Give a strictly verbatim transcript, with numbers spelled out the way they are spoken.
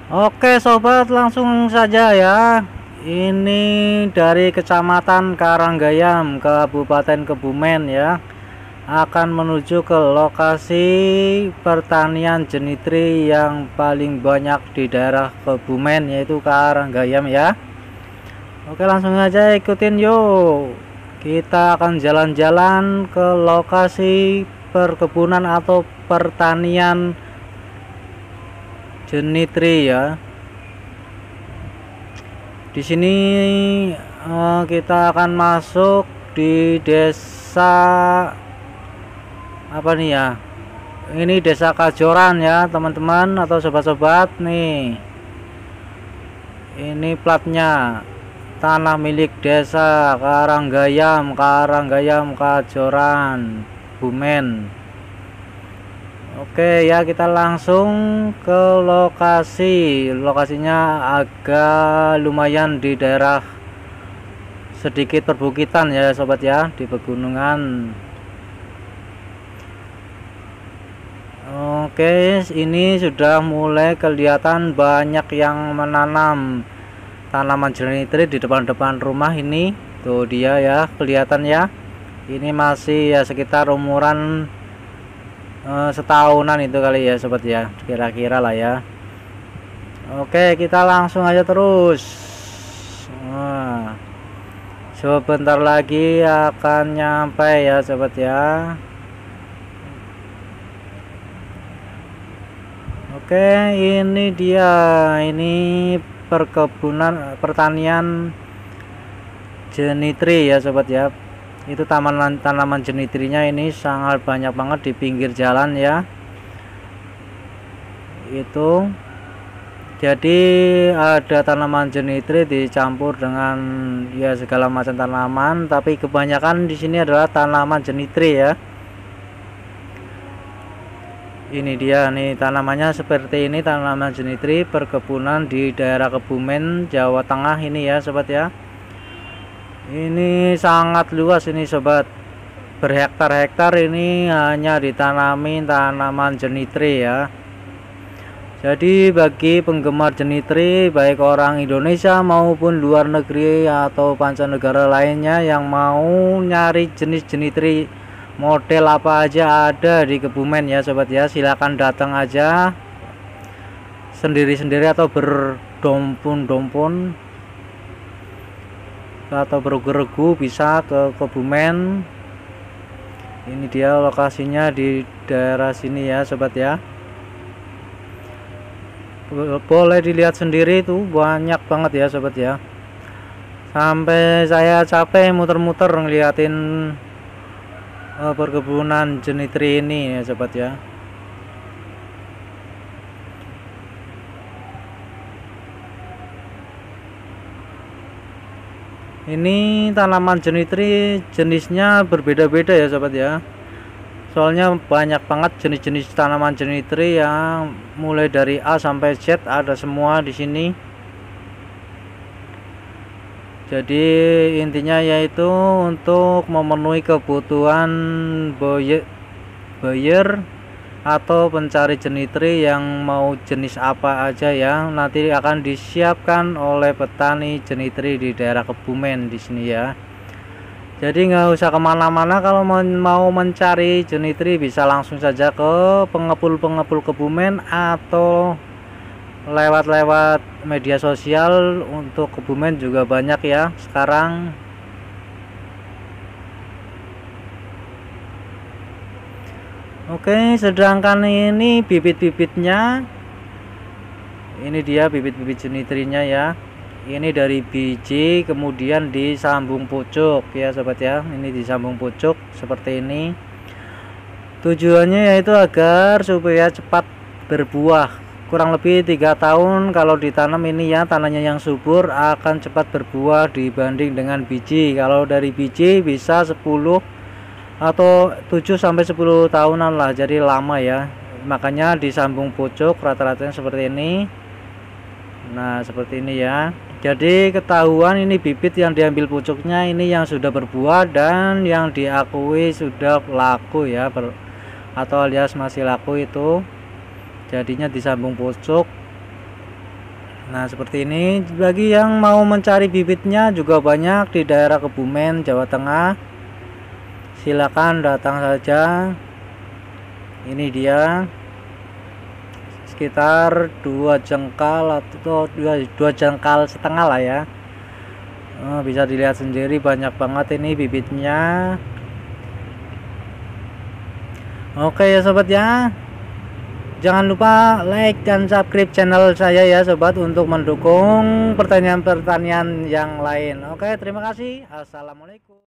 Oke sobat, langsung saja ya. Ini dari Kecamatan Karanggayam, Kabupaten Kebumen ya, akan menuju ke lokasi pertanian jenitri yang paling banyak di daerah Kebumen, yaitu Karanggayam ya. Oke, langsung aja ikutin yuk. Kita akan jalan-jalan ke lokasi perkebunan atau pertanian jenitri ya. Di sini uh, kita akan masuk di desa apa nih ya? Ini desa Kajoran ya, teman-teman atau sobat-sobat nih. Ini platnya tanah milik desa Karanggayam, Karanggayam Kajoran, Bumen. Oke ya, kita langsung ke lokasi. Lokasinya agak lumayan di daerah sedikit perbukitan ya sobat ya, di pegunungan. Oke, ini sudah mulai kelihatan banyak yang menanam tanaman jenitri di depan-depan rumah ini. Tuh dia ya, kelihatan ya. Ini masih ya sekitar umuran Uh, setahunan itu kali ya sobat ya, kira-kira lah ya. Oke, kita langsung aja terus. Nah, sebentar lagi akan nyampe ya sobat ya. Oke, ini dia, ini perkebunan pertanian jenitri ya sobat ya. Itu taman tanaman jenitrinya ini sangat banyak banget di pinggir jalan ya. Itu jadi ada tanaman jenitri dicampur dengan ya segala macam tanaman, tapi kebanyakan di sini adalah tanaman jenitri ya. Ini dia nih tanamannya seperti ini, tanaman jenitri perkebunan di daerah Kebumen, Jawa Tengah ini ya sobat ya. Ini sangat luas ini sobat, berhektar-hektar ini hanya ditanami tanaman jenitri ya. Jadi bagi penggemar jenitri baik orang Indonesia maupun luar negeri atau mancanegara lainnya yang mau nyari jenis jenitri model apa aja ada di Kebumen ya sobat ya, silakan datang aja sendiri-sendiri atau berdompun-dompun atau beregu-regu bisa ke Kebumen. Ini dia lokasinya di daerah sini ya sobat ya, boleh dilihat sendiri tuh banyak banget ya sobat ya, sampai saya capek muter-muter ngeliatin uh, perkebunan jenitri ini ya sobat ya. Ini tanaman jenitri jenisnya berbeda-beda ya sobat ya. Soalnya banyak banget jenis-jenis tanaman jenitri yang mulai dari A sampai Z ada semua di sini. Jadi intinya yaitu untuk memenuhi kebutuhan buyer, buyer atau pencari jenitri yang mau jenis apa aja ya, nanti akan disiapkan oleh petani jenitri di daerah Kebumen di sini ya. Jadi nggak usah kemana-mana kalau mau mencari jenitri, bisa langsung saja ke pengepul-pengepul Kebumen atau lewat-lewat media sosial. Untuk Kebumen juga banyak ya sekarang. Oke, sedangkan ini bibit-bibitnya, ini dia bibit-bibit jenitrinya ya. Ini dari biji kemudian disambung pucuk ya sobat ya. Ini disambung pucuk seperti ini. Tujuannya yaitu agar supaya cepat berbuah. Kurang lebih tiga tahun kalau ditanam ini ya, tanahnya yang subur akan cepat berbuah dibanding dengan biji. Kalau dari biji bisa sepuluh atau tujuh sampai sepuluh tahunan lah, jadi lama ya. Makanya disambung pucuk rata-ratanya seperti ini. Nah seperti ini ya. Jadi ketahuan ini bibit yang diambil pucuknya ini yang sudah berbuah dan yang diakui sudah laku ya, ber, atau alias masih laku itu. Jadinya disambung pucuk. Nah seperti ini. Bagi yang mau mencari bibitnya juga banyak di daerah Kebumen, Jawa Tengah, silakan datang saja. Ini dia sekitar dua jengkal atau dua, dua jengkal setengah lah ya. Nah, bisa dilihat sendiri banyak banget ini bibitnya. Oke ya sobat ya, jangan lupa like dan subscribe channel saya ya sobat, untuk mendukung pertanian-pertanian yang lain. Oke, terima kasih. Assalamualaikum.